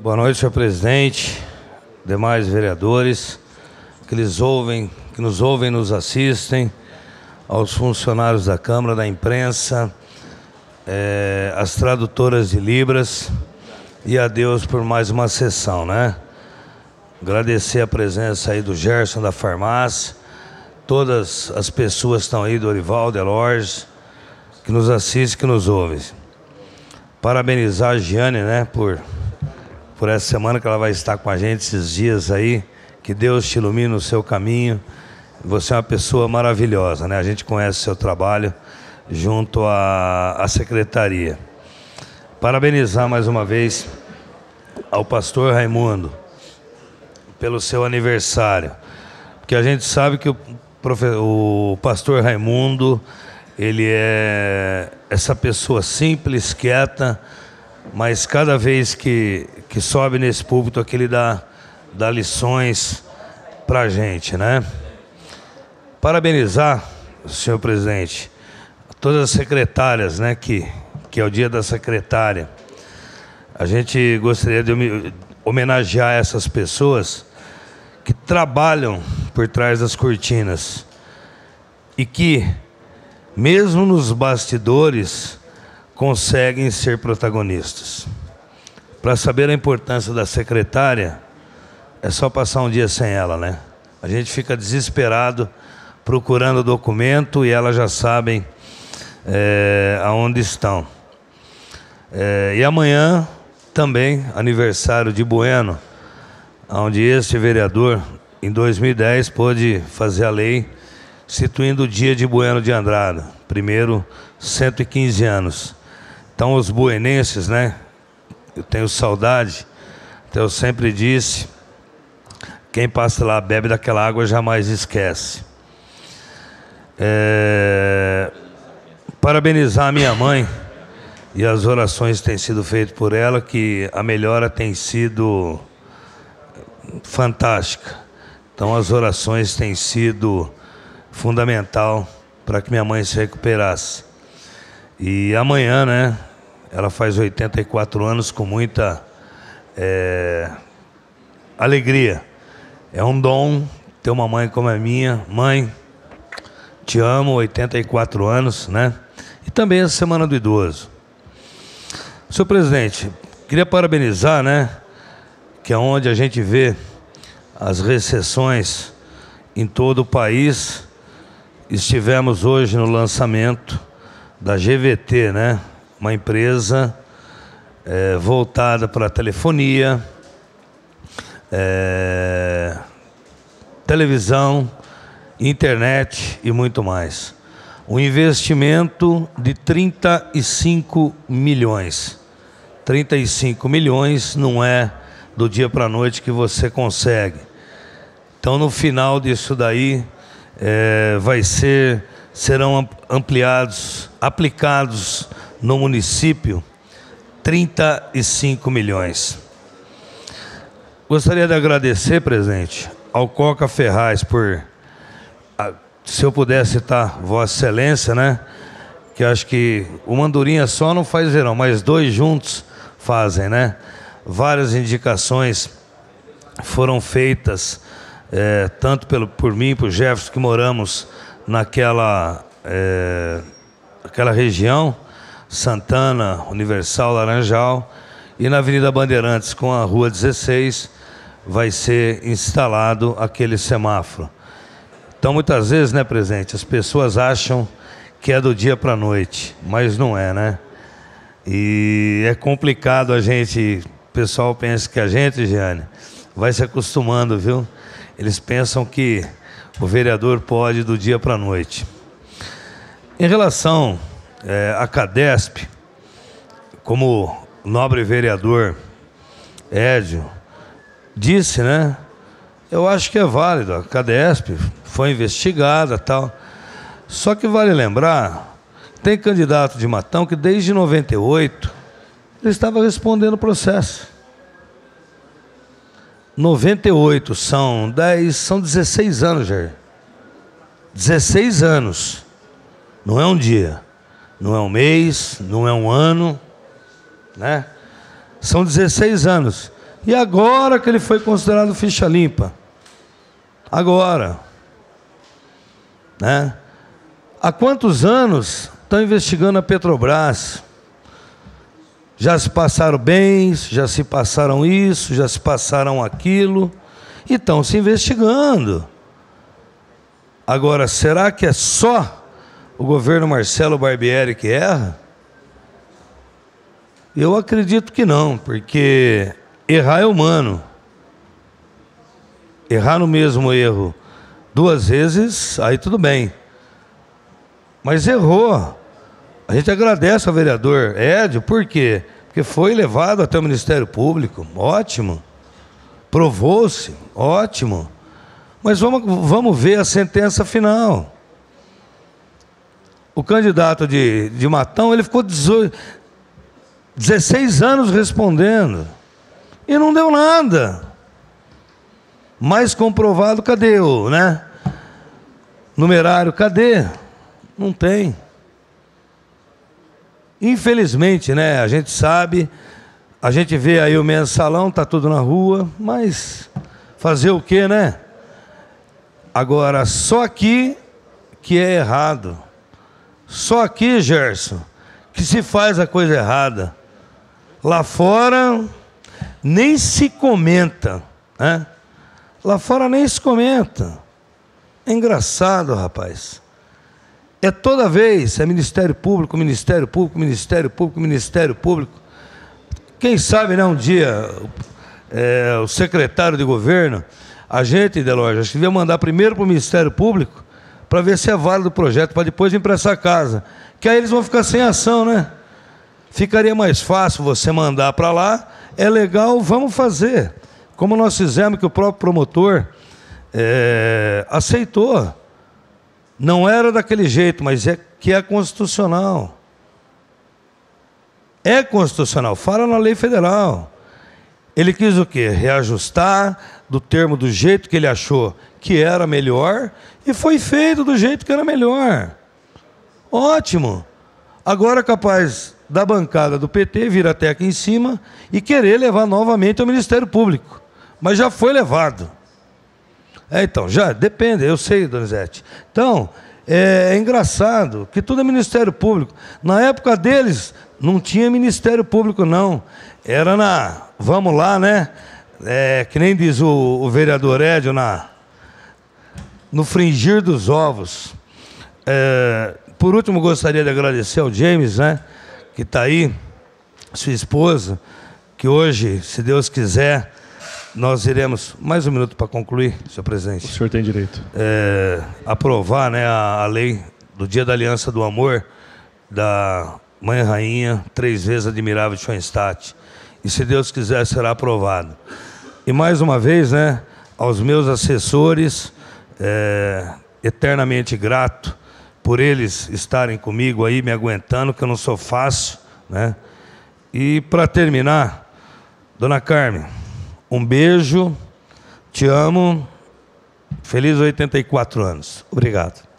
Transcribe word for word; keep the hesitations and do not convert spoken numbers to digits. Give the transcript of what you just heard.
Boa noite, senhor presidente, demais vereadores que, lhes ouvem, que nos ouvem e nos assistem, aos funcionários da Câmara, da imprensa, é, as tradutoras de Libras e a Deus por mais uma sessão, né? Agradecer a presença aí do Gerson da farmácia, todas as pessoas que estão aí, do Orival, Delorge, que nos assistem, que nos ouvem. Parabenizar a Giane, né, por, por essa semana que ela vai estar com a gente, esses dias aí. Que Deus te ilumine no seu caminho. Você é uma pessoa maravilhosa, né? A gente conhece o seu trabalho junto à, à secretaria. Parabenizar mais uma vez ao pastor Raimundo pelo seu aniversário. Porque a gente sabe que o, profe, o pastor Raimundo, ele é essa pessoa simples, quieta, mas cada vez que, que sobe nesse púlpito aqui, ele dá, dá lições para a gente, né? Parabenizar, senhor presidente, todas as secretárias, né, que, que é o dia da secretária. A gente gostaria de homenagear essas pessoas que trabalham por trás das cortinas e que, mesmo nos bastidores, conseguem ser protagonistas. Para saber a importância da secretária, é só passar um dia sem ela, né? A gente fica desesperado procurando o documento e elas já sabem é, aonde estão. É, e amanhã também, aniversário de Bueno, onde este vereador, em dois mil e dez, pôde fazer a lei instituindo o dia de Bueno de Andrada, primeiro cento e quinze anos. Então os buenenses, né, eu tenho saudade, então eu sempre disse, quem passa lá, bebe daquela água, jamais esquece. É... Parabenizar a minha mãe e as orações que têm sido feitas por ela, que a melhora tem sido fantástica. Então as orações têm sido fundamental para que minha mãe se recuperasse. E amanhã, né, ela faz oitenta e quatro anos com muita é, alegria. É um dom ter uma mãe como a minha. Mãe, te amo, oitenta e quatro anos, né? E também a Semana do Idoso. Senhor presidente, queria parabenizar, né, que é onde a gente vê as recessões em todo o país. Estivemos hoje no lançamento da G V T, né? Uma empresa é, voltada para a telefonia, é, televisão, internet e muito mais. Um investimento de trinta e cinco milhões. trinta e cinco milhões não é do dia para a noite que você consegue. Então, no final disso daí, é, vai ser, serão ampliados, aplicados no município, trinta e cinco milhões. Gostaria de agradecer, presidente, ao Coca Ferraz por, a, se eu pudesse citar Vossa Excelência, né? Que acho que o Mandurinha só não faz verão, mas dois juntos fazem, né? Várias indicações foram feitas, é, tanto pelo, por mim e por Jefferson, que moramos naquela é, aquela região, Santana, Universal, Laranjal, e na Avenida Bandeirantes, com a Rua dezesseis, vai ser instalado aquele semáforo. Então, muitas vezes, né, presidente, as pessoas acham que é do dia para a noite, mas não é, né? E é complicado a gente, o pessoal pensa que a gente, Giane, vai se acostumando, viu? Eles pensam que o vereador pode do dia para a noite. Em relação é, à Cadesp, como o nobre vereador Édio disse, né? Eu acho que é válido. A Cadesp foi investigada, tal. Só que vale lembrar, tem candidato de Matão que desde noventa e oito ele estava respondendo o processo. noventa e oito são dez, são dezesseis anos, Jair. dezesseis anos. Não é um dia, não é um mês, não é um ano, né? São dezesseis anos E agora que ele foi considerado ficha limpa. Agora. Né? Há quantos anos estão investigando a Petrobras? Já se passaram bens, já se passaram isso, já se passaram aquilo, e estão se investigando. Agora, será que é só o governo Marcelo Barbieri que erra? Eu acredito que não, porque errar é humano. Errar no mesmo erro duas vezes, aí tudo bem. Mas errou. A gente agradece ao vereador Édio, por quê? Porque foi levado até o Ministério Público, ótimo. Provou-se, ótimo. Mas vamos, vamos ver a sentença final. O candidato de, de Matão, ele ficou dezoito, dezesseis anos respondendo. E não deu nada. Mais comprovado, cadê o, né? Numerário, cadê? Não tem. Infelizmente, né, a gente sabe, a gente vê aí o mensalão, tá tudo na rua, mas fazer o quê, né? Agora, só aqui que é errado. Só aqui, Gerson, que se faz a coisa errada. Lá fora, nem se comenta, né? Lá fora nem se comenta. É engraçado, rapaz. É toda vez, é Ministério Público, Ministério Público, Ministério Público, Ministério Público. Quem sabe, né, um dia, é, o secretário de governo, a gente, Delor, acho que devia mandar primeiro para o Ministério Público, para ver se é válido o projeto, para depois vir para essa casa. Que aí eles vão ficar sem ação, né? Ficaria mais fácil você mandar para lá, é legal, vamos fazer. Como nós fizemos, que o próprio promotor é, aceitou. Não era daquele jeito, mas é que é constitucional. É constitucional, fala na lei federal. Ele quis o quê? Reajustar do termo do jeito que ele achou que era melhor e foi feito do jeito que era melhor. Ótimo. Agora é capaz da bancada do P T vir até aqui em cima e querer levar novamente ao Ministério Público. Mas já foi levado. É, então, já, depende, eu sei, Donizete. Então, é, é engraçado que tudo é Ministério Público. Na época deles, não tinha Ministério Público, não. Era na, vamos lá, né? É, que nem diz o, o vereador Édio, na, no fringir dos ovos. É, por último, gostaria de agradecer ao James, né? Que está aí, sua esposa, que hoje, se Deus quiser, nós iremos, mais um minuto para concluir, senhor presidente. O senhor tem direito. É, aprovar, né, a, a lei do Dia da Aliança do Amor, da Mãe Rainha, três vezes admirável de Schoenstatt. E se Deus quiser, será aprovado. E mais uma vez, né, aos meus assessores, é, eternamente grato por eles estarem comigo aí, me aguentando, que eu não sou fácil, né? E para terminar, dona Carmen, um beijo, te amo, feliz oitenta e quatro anos. Obrigado.